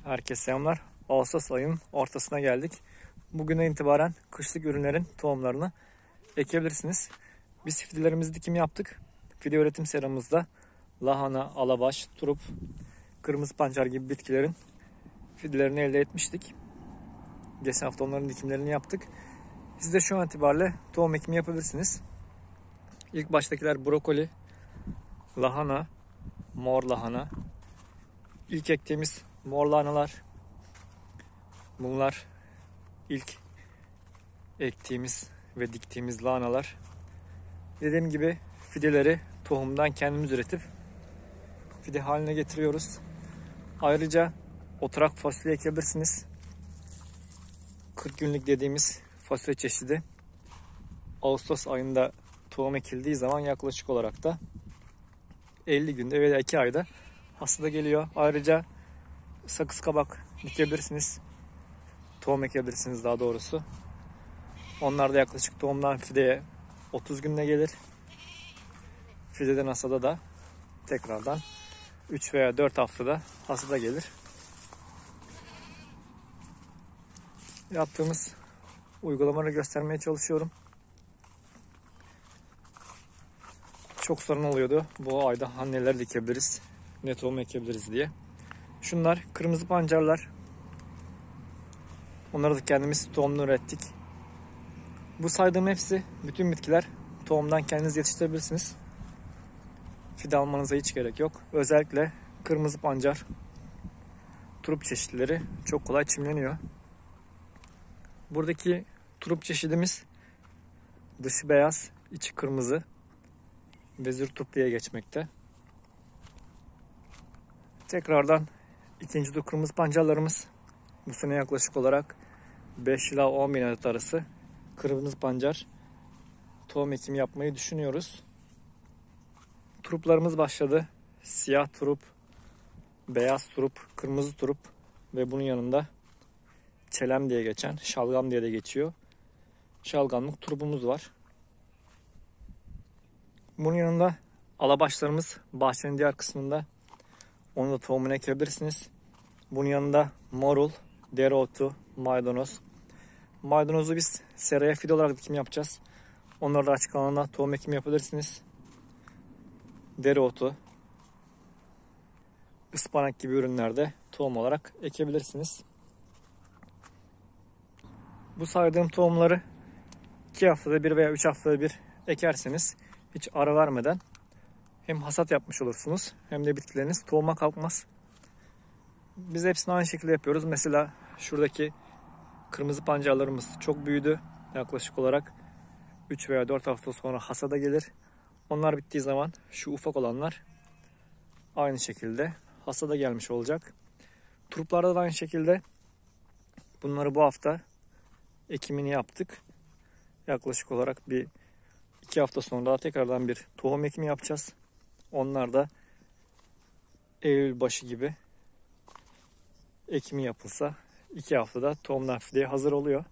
Herkese selamlar. Ağustos ayının ortasına geldik. Bugünden itibaren kışlık ürünlerin tohumlarını ekebilirsiniz. Biz fidelerimizi dikim yaptık. Fide üretim seramızda lahana, alabaş, turp, kırmızı pancar gibi bitkilerin fidelerini elde etmiştik. Geçen hafta onların dikimlerini yaptık. Siz de şu an itibariyle tohum ekimi yapabilirsiniz. İlk baştakiler brokoli, lahana, mor lahana. İlk ektiğimiz mor lahanalar. Bunlar ilk ektiğimiz ve diktiğimiz lahanalar. Dediğim gibi fideleri tohumdan kendimiz üretip fide haline getiriyoruz. Ayrıca oturak fasulye ekebilirsiniz. 40 günlük dediğimiz fasulye çeşidi Ağustos ayında tohum ekildiği zaman yaklaşık olarak da 50 günde veya 2 ayda hasada geliyor. Ayrıca sakız kabak dikebilirsiniz. Tohum ekebilirsiniz daha doğrusu. Onlar da yaklaşık tohumdan fideye 30 günde gelir. Fideden hasada da tekrardan 3 veya 4 haftada hasada gelir. Yaptığımız uygulamaları göstermeye çalışıyorum. Çok sorun oluyordu. Bu ayda neler dikebiliriz, ne tohum ekebiliriz diye. Şunlar kırmızı pancarlar. Onları da kendimiz tohumunu ürettik. Bu saydığım hepsi, bütün bitkiler tohumdan kendiniz yetiştirebilirsiniz. Fide almanıza hiç gerek yok. Özellikle kırmızı pancar, turp çeşitleri çok kolay çimleniyor. Buradaki turp çeşidimiz dışı beyaz, içi kırmızı. Vezir turp diye geçmekte. Tekrardan ikinci tur kırmızı pancarlarımız. Bu sene yaklaşık olarak 5 ila 10 bin adet arası kırmızı pancar tohum ekimi yapmayı düşünüyoruz. Turuplarımız başladı. Siyah turup, beyaz turup, kırmızı turup ve bunun yanında çelem diye geçen, şalgam diye de geçiyor. Şalgamlık turupumuz var. Bunun yanında alabaşlarımız bahçenin diğer kısmında. Onu da tohumunu ekebilirsiniz. Bunun yanında marul, dereotu, maydanoz. Maydanozu biz seraya fide olarak dikim yapacağız. Onları da açık alanda tohum ekimi yapabilirsiniz. Dereotu, ıspanak gibi ürünlerde tohum olarak ekebilirsiniz. Bu saydığım tohumları 2 haftada bir veya 3 haftada bir ekerseniz hiç ara vermeden hem hasat yapmış olursunuz hem de bitkileriniz tohuma kalkmaz. Biz hepsini aynı şekilde yapıyoruz. Mesela şuradaki kırmızı pancarlarımız çok büyüdü. Yaklaşık olarak 3 veya 4 hafta sonra hasada gelir. Onlar bittiği zaman şu ufak olanlar aynı şekilde hasada gelmiş olacak. Turplarda da aynı şekilde bunları bu hafta ekimini yaptık. Yaklaşık olarak bir 2 hafta sonra tekrardan bir tohum ekimi yapacağız. Onlar da Eylül başı gibi ekimi yapılsa 2 haftada tohumdan fideye hazır oluyor.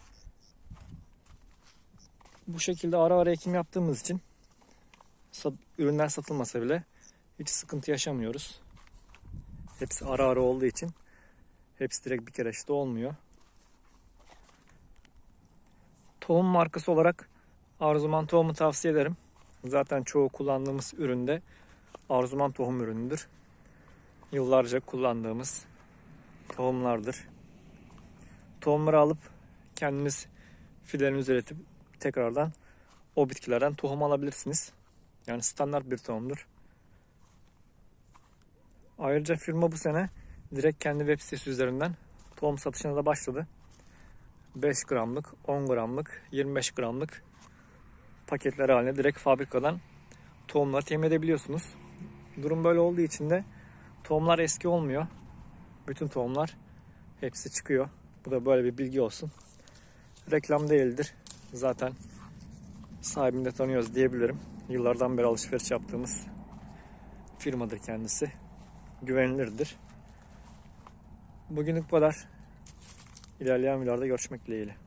Bu şekilde ara ara ekim yaptığımız için ürünler satılmasa bile hiç sıkıntı yaşamıyoruz. Hepsi ara ara olduğu için hepsi direkt bir kereçte olmuyor. Tohum markası olarak Arzuman tohumu tavsiye ederim. Zaten çoğu kullandığımız üründe Arzuman tohum ürünüdür. Yıllarca kullandığımız tohumlardır. Tohumları alıp kendiniz fidelerinizi üretip tekrardan o bitkilerden tohum alabilirsiniz. Yani standart bir tohumdur. Ayrıca firma bu sene direkt kendi web sitesi üzerinden tohum satışına da başladı. 5 gramlık, 10 gramlık, 25 gramlık paketler haline direkt fabrikadan tohumları temin edebiliyorsunuz. Durum böyle olduğu için de tohumlar eski olmuyor. Bütün tohumlar hepsi çıkıyor. Bu da böyle bir bilgi olsun. Reklam değildir. Zaten sahibini de tanıyoruz diyebilirim. Yıllardan beri alışveriş yaptığımız firmadır kendisi. Güvenilirdir. Bugünlük bu kadar. İlerleyen videolarda görüşmek dileğiyle.